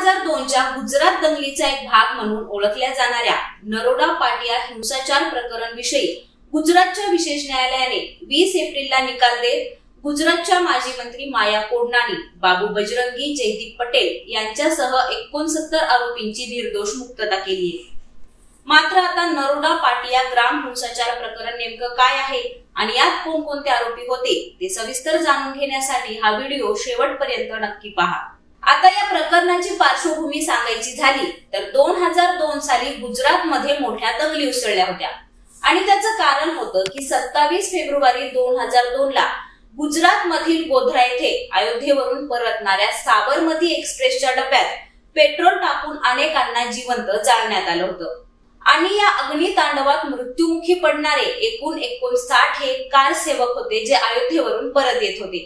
2002च्या गुजरात दंगलीचा एक भाग म्हणून ओळखल्या जाणाऱ्या नरोडा पाटिया हिंसाचार प्रकरण विषयी गुजरातच्या विशेष न्यायालयाने 20 एप्रिलला निकाल देत गुजरातच्या माजी मंत्री माया कोडनानी, बाबू बजरंगी, जयदीप पटेल यांच्यासह 69 आरोपींची निर्दोष मुक्तता केली आहे। मात्र आता नरोडा पाटिया ग्राम हिंसाचार प्रकरण नेमकं काय आहे आणि यात कोणकोणते आरोपी होते ते सविस्तर जाणून घेण्यासाठी हा व्हिडिओ शेवटपर्यंत नक्की पहा। आता या प्रकरणाची पार्श्वभूमी सांगायची झाली तर 2002 साली गुजरातमध्ये मोठ्या दंगली उसळल्या होत्या आणि त्याचं कारण होतं की 27 फेब्रुवारी 2002 ला गुजरात मधील गोध्रा येथे अयोध्येवरून परतणाऱ्या साबरमती एक्सप्रेसच्या डब्यात पेट्रोल टाकून अनेकांना जिवंत जाळण्यात आलं होतं आणि या अग्नितांडवात मृत्युमुखी पडणारे एकूण 59 हे कार सेवक होते जे अयोध्येवरून परत येत होते।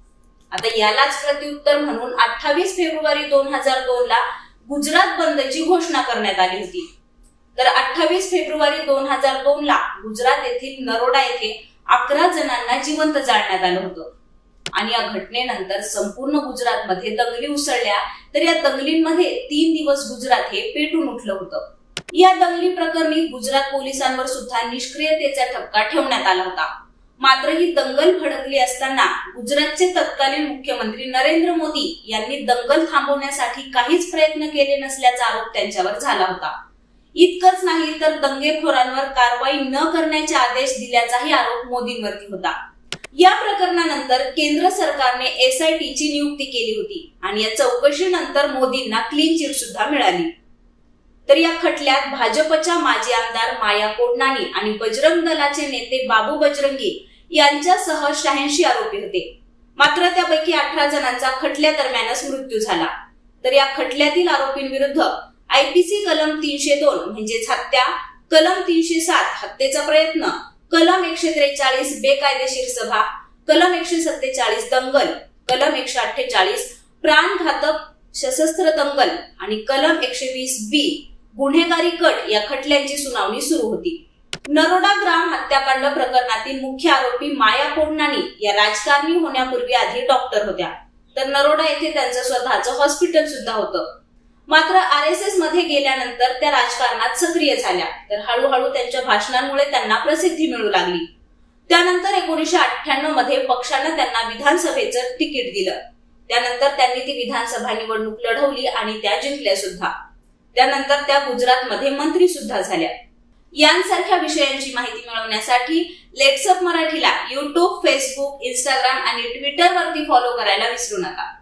आता यालाच प्रत्युत्तर म्हणून 28 फेब्रुवारी 2002 ला गुजरात बंदची घोषणा करण्यात आली होती। तर 28 फेब्रुवारी 2002 ला गुजरात येथील नरोडा येथे 11 जणांना जिवंत जाळण्यात आलं होतं आणि या घटनेनंतर संपूर्ण गुजरातमध्ये दंगली उसळल्या। तर या दंगलींमध्ये 3 दिवस गुजरात हे पेटून उठलं होतं। या दंगली प्रकरणी गुजरात पोलिसांवर सुद्धा निष्क्रियतेचा ठपका ठेवण्यात आला होता। मात्र ही दंगल भडकली असताना गुजरातचे तत्कालीन मुख्यमंत्री नरेंद्र मोदी यांनी दंगल थांबवण्यासाठी काहीच प्रयत्न केले नसल्याचा आरोप त्यांच्यावर झाला होता। इतकंच नाही तर दंगेखोरांवर कारवाई न करण्याचे आदेश दिल्याचाही आरोप मोदींवरती होता। या प्रकरणानंतर केंद्र सरकारने SIT ची नियुक्ती केली होती आणि या चौकशीनंतर मोदींना क्लीन चिट सुद्धा मिळाली। तर या खटल्यात भाजपच्या माजी आमदार माया कोडनानी आणि बजरंग दलाचे नेते बाबू बजरंगी यांच्यासह 86 आरोपी होते। मात्र त्यापैकी 18 जणांचा खटल्या दरम्यानच मृत्यू झाला। तर या खटल्यातील आरोपींविरुद्ध IPC कलम 302 म्हणजेच हत्या, कलम 307 हत्येचा प्रयत्न, कलम 143 बेकायदेशीर सभा, कलम 147 दंगल, कलम 148 प्राणघातक सशस्त्र दंगल आणि कलम 120B गुन्हेगारी कट या खटल्यांची सुनावणी सुरू होती। नरोडा ग्राम हत्याकांड प्रकरणातील मुख्य आरोपी माया कोडनानी या राजकारणी होण्यापूर्वी आधी डॉक्टर होत्या। तर नरोडा येथे त्यांचं स्वतःचं हॉस्पिटल सुद्धा होतं। मात्र RSS मध्ये गेल्यानंतर त्या राजकारणात सक्रिय झाल्या। तर हळूहळू त्यांच्या भाषणांमुळे त्यांना प्रसिद्धी मिळू लागली। त्यानंतर 1998 मध्ये पक्षानं त्यांना विधानसभेचं तिकीट दिलं। त्यानंतर त्यांनी ती विधानसभा निवडणूक लढवली आणि त्या जिंकल्या सुद्धा। त्यानंतर त्या गुजरातमध्ये मंत्री सुद्धा झाल्या। यांसारख्या विषयांची माहिती मिळवण्यासाठी लेट्स अप मराठीला YouTube, Facebook, Instagram आणि Twitter वरती फॉलो करायला विसरू नका।